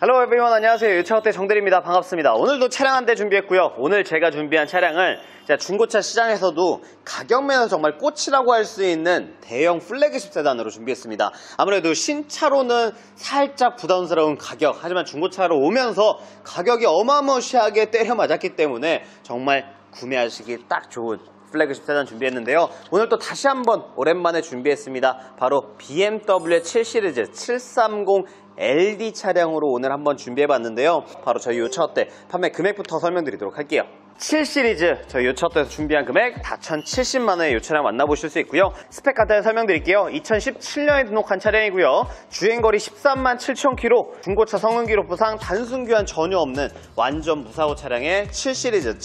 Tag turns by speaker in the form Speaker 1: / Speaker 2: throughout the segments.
Speaker 1: Hello everyone, 안녕하세요. 유차업대 정대리입니다. 반갑습니다. 오늘도 차량 한 대 준비했고요. 오늘 제가 준비한 차량은 중고차 시장에서도 가격 면에서 정말 꽃이라고 할 수 있는 대형 플래그십 세단으로 준비했습니다. 아무래도 신차로는 살짝 부담스러운 가격, 하지만 중고차로 오면서 가격이 어마무시하게 때려 맞았기 때문에 정말 구매하시기 딱 좋은 플래그십 세단 준비했는데요. 오늘 또 다시 한번 오랜만에 준비했습니다. 바로 BMW의 7시리즈 730LD 차량으로 오늘 한번 준비해봤는데요. 바로 저희 요차업대 판매 금액부터 설명드리도록 할게요. 7시리즈 저희 요차업대에서 준비한 금액 4,070만원의 요 차량 만나보실 수 있고요. 스펙 간단히 설명드릴게요. 2017년에 등록한 차량이고요. 주행거리 13만 7,000km, 중고차 성능 기록부상 단순 교환 전혀 없는 완전 무사고 차량의 7시리즈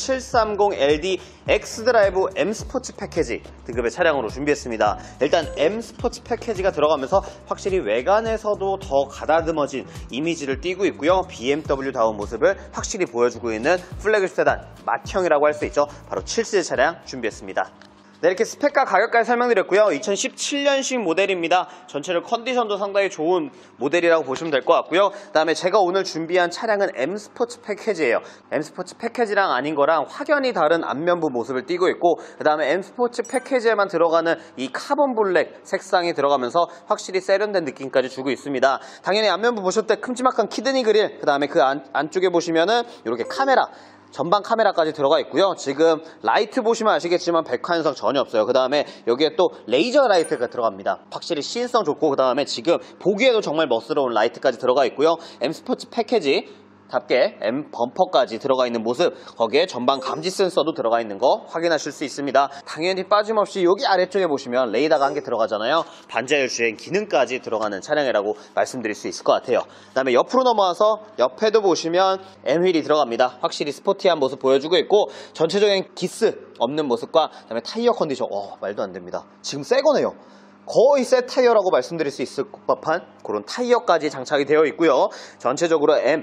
Speaker 1: 730LD X드라이브 M스포츠 패키지 등급의 차량으로 준비했습니다. 일단 M스포츠 패키지가 들어가면서 확실히 외관에서도 더 가다듬어진 이미지를 띠고 있고요. BMW다운 모습을 확실히 보여주고 있는 플래그십 세단 맏형이라고 할 수 있죠. 바로 7시리즈 차량 준비했습니다. 네, 이렇게 스펙과 가격까지 설명드렸고요. 2017년식 모델입니다. 전체적 컨디션도 상당히 좋은 모델이라고 보시면 될 것 같고요. 그 다음에 제가 오늘 준비한 차량은 M스포츠 패키지예요. M스포츠 패키지랑 아닌 거랑 확연히 다른 앞면부 모습을 띠고 있고, 그 다음에 M스포츠 패키지에만 들어가는 이 카본 블랙 색상이 들어가면서 확실히 세련된 느낌까지 주고 있습니다. 당연히 앞면부 보실 때 큼지막한 키드니 그릴, 그 다음에 그 안쪽에 보시면은 이렇게 카메라, 전방 카메라까지 들어가 있고요. 지금 라이트 보시면 아시겠지만 백화현상 전혀 없어요. 그 다음에 여기에 또 레이저 라이트가 들어갑니다. 확실히 시인성 좋고, 그 다음에 지금 보기에도 정말 멋스러운 라이트까지 들어가 있고요. M스포츠 패키지 답게 M 범퍼까지 들어가 있는 모습, 거기에 전방 감지 센서도 들어가 있는 거 확인하실 수 있습니다. 당연히 빠짐없이 여기 아래쪽에 보시면 레이더가 한 개 들어가잖아요. 반자율 주행 기능까지 들어가는 차량이라고 말씀드릴 수 있을 것 같아요. 그 다음에 옆으로 넘어와서 옆에도 보시면 M휠이 들어갑니다. 확실히 스포티한 모습 보여주고 있고, 전체적인 기스 없는 모습과 그 다음에 타이어 컨디션 말도 안 됩니다. 지금 새 거네요. 거의 새 타이어라고 말씀드릴 수 있을 법한 그런 타이어까지 장착이 되어 있고요. 전체적으로 M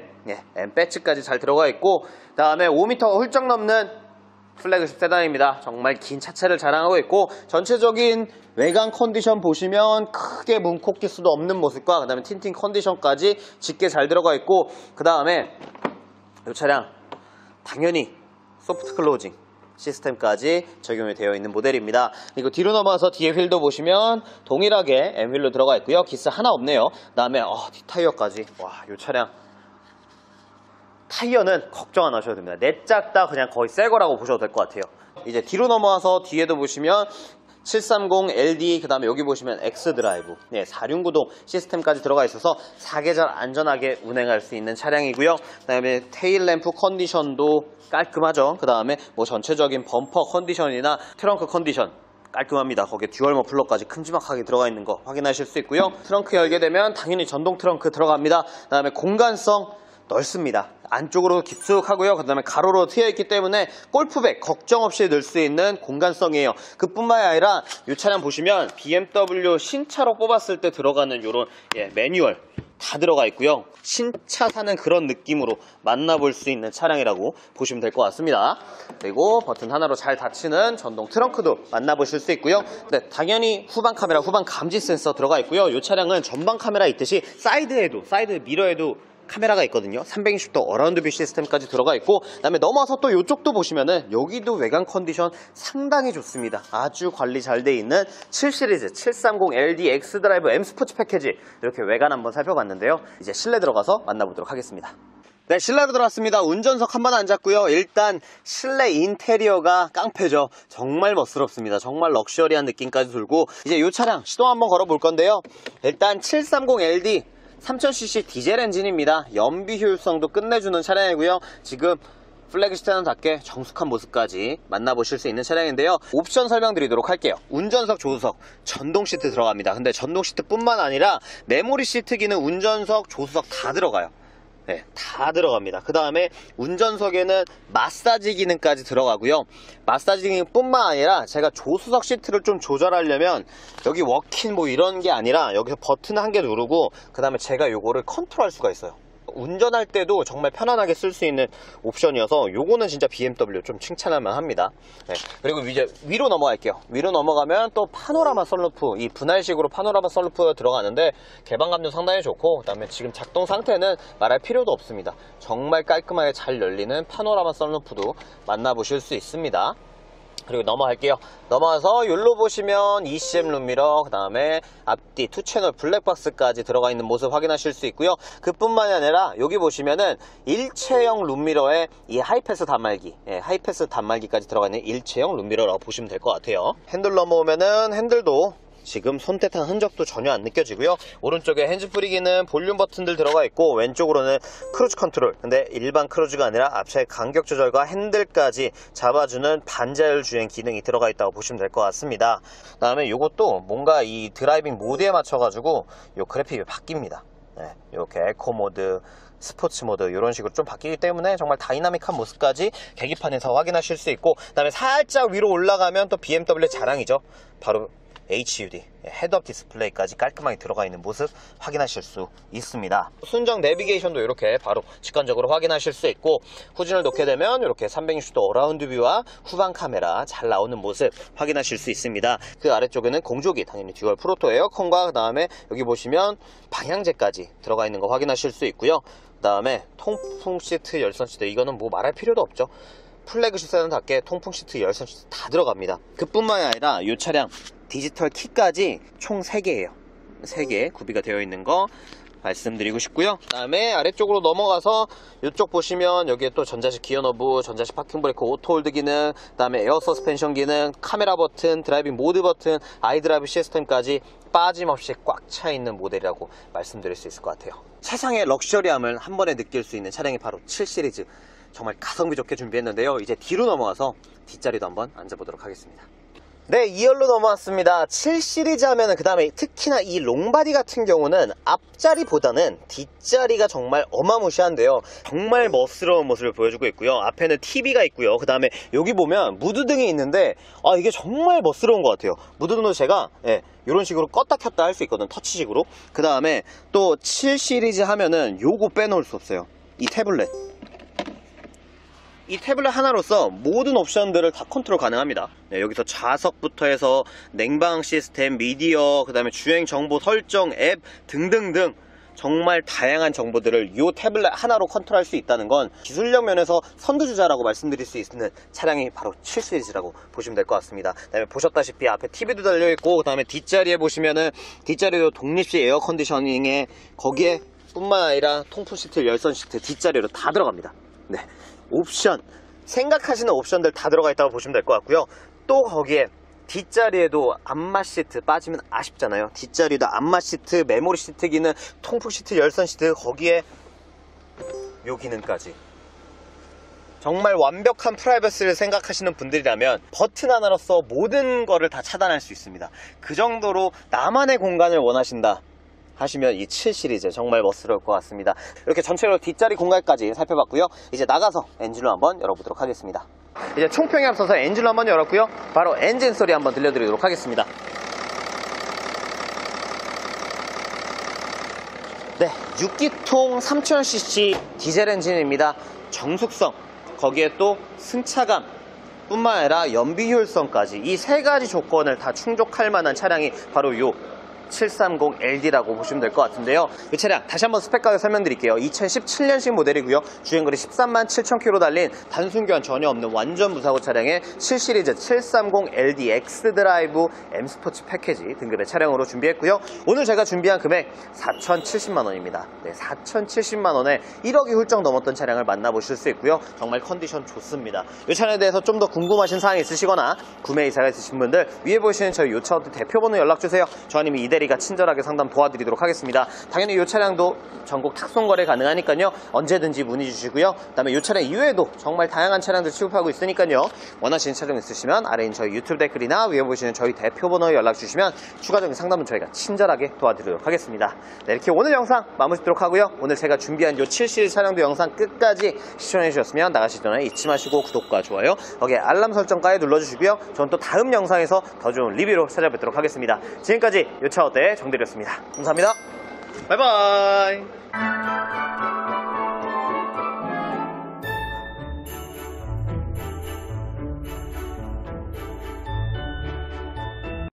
Speaker 1: 배치까지 잘 들어가 있고, 그 다음에 5m가 훌쩍 넘는 플래그십 세단입니다. 정말 긴 차체를 자랑하고 있고, 전체적인 외관 컨디션 보시면 크게 문콕기수도 없는 모습과 그 다음에 틴팅 컨디션까지 짙게 잘 들어가 있고, 그 다음에 이 차량 당연히 소프트 클로징 시스템까지 적용이 되어 있는 모델입니다. 그리고 뒤로 넘어와서 뒤에 휠도 보시면 동일하게 M휠로 들어가 있고요. 기스 하나 없네요. 그 다음에 뒷타이어까지. 이 차량 타이어는 걱정 안 하셔도 됩니다. 내 짝 다 그냥 거의 새 거라고 보셔도 될 것 같아요. 이제 뒤로 넘어와서 뒤에도 보시면 730LD, 그 다음에 여기 보시면 X드라이브 4륜구동 시스템까지 들어가 있어서 사계절 안전하게 운행할 수 있는 차량이고요. 그 다음에 테일램프 컨디션도 깔끔하죠. 그 다음에 전체적인 범퍼 컨디션이나 트렁크 컨디션 깔끔합니다. 거기에 듀얼 머플러까지 큼지막하게 들어가 있는 거 확인하실 수 있고요. 트렁크 열게 되면 당연히 전동 트렁크 들어갑니다. 그 다음에 공간성 넓습니다. 안쪽으로 깊숙하고요. 그 다음에 가로로 트여있기 때문에 골프백 걱정 없이 넣을 수 있는 공간성이에요. 그뿐만이 아니라 이 차량 보시면 BMW 신차로 뽑았을 때 들어가는 이런 매뉴얼 다 들어가 있고요. 신차 사는 그런 느낌으로 만나볼 수 있는 차량이라고 보시면 될 것 같습니다. 그리고 버튼 하나로 잘 닫히는 전동 트렁크도 만나보실 수 있고요. 당연히 후방 카메라, 후방 감지 센서 들어가 있고요. 이 차량은 전방 카메라 있듯이 사이드 미러에도 카메라가 있거든요. 360도 어라운드 뷰 시스템까지 들어가 있고, 그 다음에 넘어서 또 이쪽도 보시면은 여기도 외관 컨디션 상당히 좋습니다. 아주 관리 잘 돼 있는 7시리즈 730LD X드라이브 M스포츠 패키지, 이렇게 외관 한번 살펴봤는데요. 이제 실내 들어가서 만나보도록 하겠습니다. 네, 실내로 들어왔습니다. 운전석 한번 앉았고요. 일단 실내 인테리어가 깡패죠. 정말 멋스럽습니다. 정말 럭셔리한 느낌까지 들고, 이제 이 차량 시동 한번 걸어볼 건데요. 일단 730LD 3000cc 디젤 엔진입니다. 연비 효율성도 끝내주는 차량이고요. 지금 플래그십 세단답게 정숙한 모습까지 만나보실 수 있는 차량인데요. 옵션 설명드리도록 할게요. 운전석, 조수석, 전동 시트 들어갑니다. 근데 전동 시트뿐만 아니라 메모리 시트 기능, 운전석, 조수석 다 들어가요. 다 들어갑니다. 그 다음에 운전석에는 마사지 기능까지 들어가고요. 마사지 기능뿐만 아니라 제가 조수석 시트를 좀 조절하려면 여기 워킹 이런 게 아니라 여기서 버튼 한 개 누르고 그 다음에 제가 요거를 컨트롤할 수가 있어요. 운전할 때도 정말 편안하게 쓸 수 있는 옵션이어서 요거는 진짜 BMW 좀 칭찬할 만합니다. 네. 그리고 이제 위로 넘어갈게요. 위로 넘어가면 또 파노라마 썬루프, 이 분할식으로 파노라마 썬루프가 들어가는데 개방감도 상당히 좋고, 그 다음에 지금 작동 상태는 말할 필요도 없습니다. 정말 깔끔하게 잘 열리는 파노라마 썬루프도 만나보실 수 있습니다. 그리고 넘어갈게요. 넘어와서 여기로 보시면 ECM 룸미러, 그 다음에 앞뒤 2채널 블랙박스까지 들어가 있는 모습 확인하실 수 있고요. 그뿐만이 아니라 여기 보시면은 일체형 룸미러에 이 하이패스 단말기, 하이패스 단말기까지 들어가 있는 일체형 룸미러라고 보시면 될 것 같아요. 핸들 넘어오면은 핸들도 지금 손때탄 흔적도 전혀 안 느껴지고요. 오른쪽에 핸즈프리 기능, 볼륨 버튼들 들어가 있고, 왼쪽으로는 크루즈 컨트롤. 근데 일반 크루즈가 아니라 앞차의 간격 조절과 핸들까지 잡아주는 반자율 주행 기능이 들어가 있다고 보시면 될 것 같습니다. 그 다음에 이것도 뭔가 이 드라이빙 모드에 맞춰가지고 이 그래픽이 바뀝니다. 네, 이렇게 에코 모드, 스포츠 모드 이런 식으로 좀 바뀌기 때문에 정말 다이나믹한 모습까지 계기판에서 확인하실 수 있고, 그 다음에 살짝 위로 올라가면 또 BMW 자랑이죠. 바로 HUD, 헤드업 디스플레이까지 깔끔하게 들어가 있는 모습 확인하실 수 있습니다. 순정 내비게이션도 이렇게 바로 직관적으로 확인하실 수 있고, 후진을 놓게 되면 이렇게 360도 어라운드 뷰와 후방 카메라 잘 나오는 모습 확인하실 수 있습니다. 그 아래쪽에는 공조기, 당연히 듀얼 프로토 에어컨과 그 다음에 여기 보시면 방향제까지 들어가 있는 거 확인하실 수 있고요. 그 다음에 통풍 시트, 열선 시트, 이거는 뭐 말할 필요도 없죠. 플래그십 세단답게 통풍 시트, 열선 시트 다 들어갑니다. 그뿐만이 아니라 이 차량 디지털 키까지 총 3개예요. 3개 구비가 되어 있는 거 말씀드리고 싶고요. 그 다음에 아래쪽으로 넘어가서 이쪽 보시면 여기에 또 전자식 기어 너브, 전자식 파킹 브레이크, 오토 홀드 기능, 그 다음에 에어 서스펜션 기능, 카메라 버튼, 드라이빙 모드 버튼, 아이드라이브 시스템까지 빠짐없이 꽉 차 있는 모델이라고 말씀드릴 수 있을 것 같아요. 세상의 럭셔리함을 한 번에 느낄 수 있는 차량이 바로 7 시리즈. 정말 가성비 좋게 준비했는데요. 이제 뒤로 넘어가서 뒷자리도 한번 앉아보도록 하겠습니다. 네, 2열로 넘어왔습니다. 7 시리즈 하면은 그 다음에 특히나 이 롱바디 같은 경우는 앞자리보다는 뒷자리가 정말 어마무시한데요. 정말 멋스러운 모습을 보여주고 있고요. 앞에는 TV가 있고요. 그 다음에 여기 보면 무드등이 있는데 이게 정말 멋스러운 것 같아요. 무드등도 제가 이런 식으로 껐다 켰다 할 수 있거든, 터치식으로. 그 다음에 또 7 시리즈 하면은 요거 빼놓을 수 없어요. 이 태블릿. 이 태블릿 하나로서 모든 옵션들을 다 컨트롤 가능합니다. 네, 여기서 좌석부터 해서 냉방 시스템, 미디어, 그 다음에 주행 정보 설정, 앱 등등등 정말 다양한 정보들을 이 태블릿 하나로 컨트롤할 수 있다는 건 기술력 면에서 선두주자라고 말씀드릴 수 있는 차량이 바로 7 시리즈라고 보시면 될 것 같습니다. 그 다음에 보셨다시피 앞에 TV도 달려있고, 그 다음에 뒷자리에 보시면은 뒷자리도 독립식 에어 컨디셔닝에 거기에 뿐만 아니라 통풍 시트, 열선 시트 뒷자리로 다 들어갑니다. 네, 옵션, 생각하시는 옵션들 다 들어가 있다고 보시면 될 것 같고요. 또 거기에 뒷자리에도 안마 시트 빠지면 아쉽잖아요. 뒷자리도 안마 시트, 메모리 시트 기능, 통풍 시트, 열선 시트, 거기에 요 기능까지. 정말 완벽한 프라이버시를 생각하시는 분들이라면 버튼 하나로서 모든 거를 다 차단할 수 있습니다. 그 정도로 나만의 공간을 원하신다 하시면 이 7 시리즈 정말 멋스러울 것 같습니다. 이렇게 전체로 뒷자리 공간까지 살펴봤고요. 이제 나가서 엔진을 한번 열어보도록 하겠습니다. 이제 총평에 앞서서 엔진을 한번 열었고요. 바로 엔진 소리 한번 들려드리도록 하겠습니다. 네, 6기통 3000cc 디젤 엔진입니다. 정숙성, 거기에 또 승차감 뿐만 아니라 연비 효율성까지 이 3가지 조건을 다 충족할 만한 차량이 바로 요 730LD라고 보시면 될 것 같은데요. 이 차량 다시 한번 스펙 가격 설명드릴게요. 2017년식 모델이고요. 주행거리 13만 7,000km 달린 단순 교환 전혀 없는 완전 무사고 차량의 7 시리즈 730LD X드라이브 M 스포츠 패키지 등급의 차량으로 준비했고요. 오늘 제가 준비한 금액 4,070만원입니다. 네, 4,070만원에 1억이 훌쩍 넘었던 차량을 만나보실 수 있고요. 정말 컨디션 좋습니다. 이 차량에 대해서 좀 더 궁금하신 사항이 있으시거나 구매 의사가 있으신 분들 위에 보시는 저희 요차워드 대표번호 연락주세요. 저 아니면 이대리가 친절하게 상담 도와드리도록 하겠습니다. 당연히 이 차량도 전국 탁송 거래 가능하니까요. 언제든지 문의 주시고요. 그 다음에 이 차량 이외에도 정말 다양한 차량들 취급하고 있으니까요. 원하시는 차량 있으시면 아래인 저희 유튜브 댓글이나 위에 보시는 저희 대표번호에 연락 주시면 추가적인 상담은 저희가 친절하게 도와드리도록 하겠습니다. 네, 이렇게 오늘 영상 마무리 짓도록 하고요. 오늘 제가 준비한 이 7 시리즈 차량도 영상 끝까지 시청해 주셨으면 나가시기 전에 잊지 마시고 구독과 좋아요, 거기에 알람 설정까지 눌러주시고요. 저는 또 다음 영상에서 더 좋은 리뷰로 찾아뵙도록 하겠습니다. 지금까지 요차워드의 정대리였습니다. 감사합니다. 바이바이.